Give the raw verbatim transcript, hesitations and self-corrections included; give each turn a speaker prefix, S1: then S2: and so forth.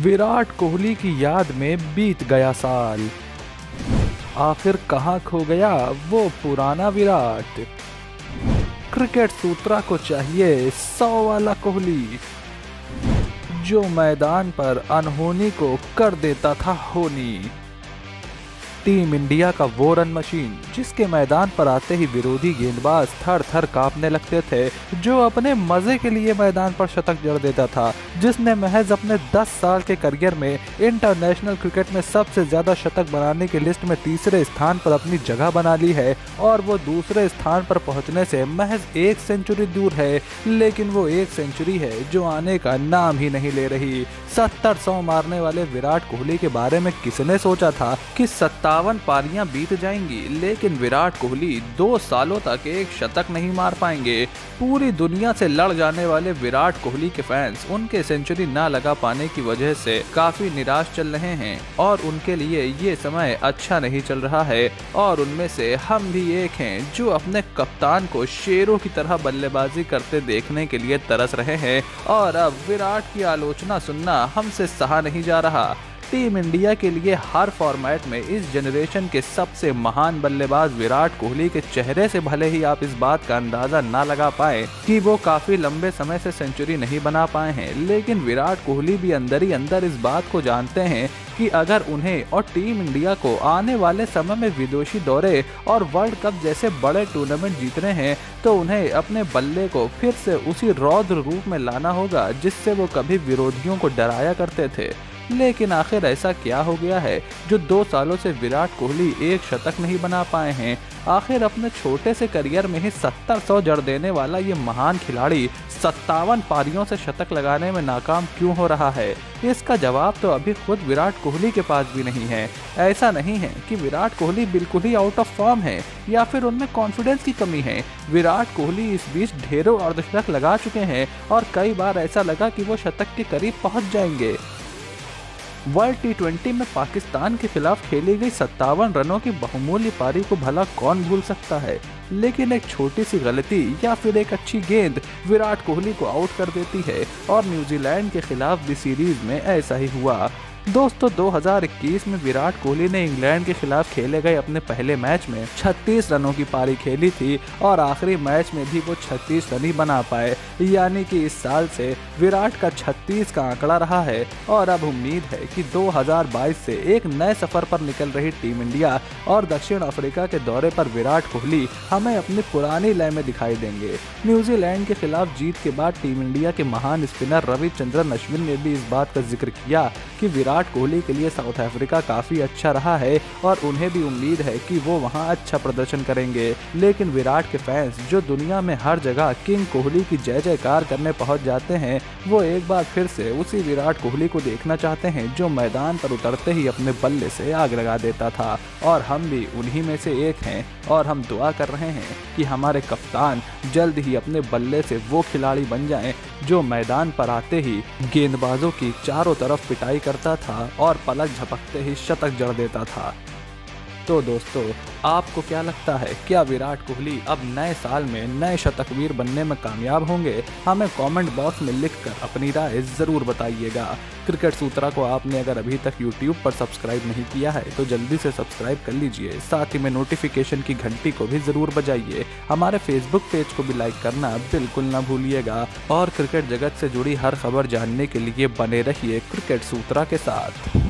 S1: विराट कोहली की याद में बीत गया साल, आखिर कहां खो गया वो पुराना विराट। क्रिकेट सूत्रा को चाहिए सौ वाला कोहली, जो मैदान पर अनहोनी को कर देता था होनी। टीम इंडिया का वो रन मशीन जिसके मैदान पर आते ही विरोधी गेंदबाज थर थर कांपने लगते थे, जो अपने मजे के लिए मैदान पर शतक जड़ देता था, जिसने महज अपने दस साल के करियर में इंटरनेशनल क्रिकेट में सबसे ज्यादा शतक बनाने की लिस्ट में तीसरे स्थान पर अपनी जगह बना ली है और वो दूसरे स्थान पर पहुंचने से महज एक सेंचुरी दूर है। लेकिन वो एक सेंचुरी है जो आने का नाम ही नहीं ले रही। सत्तर सौ मारने वाले विराट कोहली के बारे में किसने सोचा था कि सत्तावन पारियां बीत जाएंगी, लेकिन विराट कोहली दो सालों तक एक शतक नहीं मार पाएंगे। पूरी दुनिया से लड़ जाने वाले विराट कोहली के फैंस उनके सेंचुरी ना लगा पाने की वजह से काफी निराश चल रहे हैं और उनके लिए ये समय अच्छा नहीं चल रहा है। और उनमें से हम भी एक हैं जो अपने कप्तान को शेरों की तरह बल्लेबाजी करते देखने के लिए तरस रहे हैं और अब विराट की आलोचना सुनना हमसे सहा नहीं जा रहा। टीम इंडिया के लिए हर फॉर्मेट में इस जनरेशन के सबसे महान बल्लेबाज विराट कोहली के चेहरे से भले ही आप इस बात का अंदाजा ना लगा पाए कि वो काफी लंबे समय से सेंचुरी नहीं बना पाए हैं, लेकिन विराट कोहली भी अंदर ही अंदर इस बात को जानते हैं कि अगर उन्हें और टीम इंडिया को आने वाले समय में विदेशी दौरे और वर्ल्ड कप जैसे बड़े टूर्नामेंट जीतने हैं तो उन्हें अपने बल्ले को फिर से उसी रौद्र रूप में लाना होगा जिससे वो कभी विरोधियों को डराया करते थे। लेकिन आखिर ऐसा क्या हो गया है जो दो सालों से विराट कोहली एक शतक नहीं बना पाए हैं? आखिर अपने छोटे से करियर में ही सत्तर सौ जड़ देने वाला ये महान खिलाड़ी सत्तावन पारियों से शतक लगाने में नाकाम क्यों हो रहा है? इसका जवाब तो अभी खुद विराट कोहली के पास भी नहीं है। ऐसा नहीं है कि विराट कोहली बिल्कुल ही आउट ऑफ फॉर्म है या फिर उनमें कॉन्फिडेंस की कमी है। विराट कोहली इस बीच ढेरों अर्धशतक लगा चुके हैं और कई बार ऐसा लगा कि वो शतक के करीब पहुंच जाएंगे। वर्ल्ड टी ट्वेंटी में पाकिस्तान के खिलाफ खेली गई सत्तावन रनों की बहुमूल्य पारी को भला कौन भूल सकता है, लेकिन एक छोटी सी गलती या फिर एक अच्छी गेंद विराट कोहली को आउट कर देती है और न्यूजीलैंड के खिलाफ भी सीरीज में ऐसा ही हुआ। दोस्तों, दो हज़ार इक्कीस में विराट कोहली ने इंग्लैंड के खिलाफ खेले गए अपने पहले मैच में छत्तीस रनों की पारी खेली थी और आखिरी मैच में भी वो छत्तीस रन ही बना पाए, यानी कि इस साल से विराट का छत्तीस का आंकड़ा रहा है। और अब उम्मीद है कि दो हज़ार बाईस से एक नए सफर पर निकल रही टीम इंडिया और दक्षिण अफ्रीका के दौरे पर विराट कोहली हमें अपनी पुरानी लय में दिखाई देंगे। न्यूजीलैंड के खिलाफ जीत के बाद टीम इंडिया के महान स्पिनर रविचंद्रन अश्विन ने भी इस बात का जिक्र किया कि विराट कोहली के लिए साउथ अफ्रीका काफी अच्छा रहा है और उन्हें भी उम्मीद है कि वो वहां अच्छा प्रदर्शन करेंगे। लेकिन विराट के फैंस जो दुनिया में हर जगह किंग कोहली की जय जयकार करने पहुंच जाते हैं, वो एक बार फिर से उसी विराट कोहली को देखना चाहते हैं जो मैदान पर उतरते ही अपने बल्ले से आग लगा देता था। और हम भी उन्हीं में से एक हैं और हम दुआ कर रहे हैं कि हमारे कप्तान जल्द ही अपने बल्ले से वो खिलाड़ी बन जाएं जो मैदान पर आते ही गेंदबाजों की चारों तरफ पिटाई करता था और पलक झपकते ही शतक जड़ देता था। तो दोस्तों, आपको क्या लगता है, क्या विराट कोहली अब नए साल में नए शतकवीर बनने में कामयाब होंगे? हमें कमेंट बॉक्स में लिखकर अपनी राय ज़रूर बताइएगा। क्रिकेट सूत्रा को आपने अगर अभी तक यूट्यूब पर सब्सक्राइब नहीं किया है तो जल्दी से सब्सक्राइब कर लीजिए, साथ ही में नोटिफिकेशन की घंटी को भी ज़रूर बजाइए। हमारे फेसबुक पेज को भी लाइक करना बिल्कुल ना भूलिएगा और क्रिकेट जगत से जुड़ी हर खबर जानने के लिए बने रहिए क्रिकेट सूत्रा के साथ।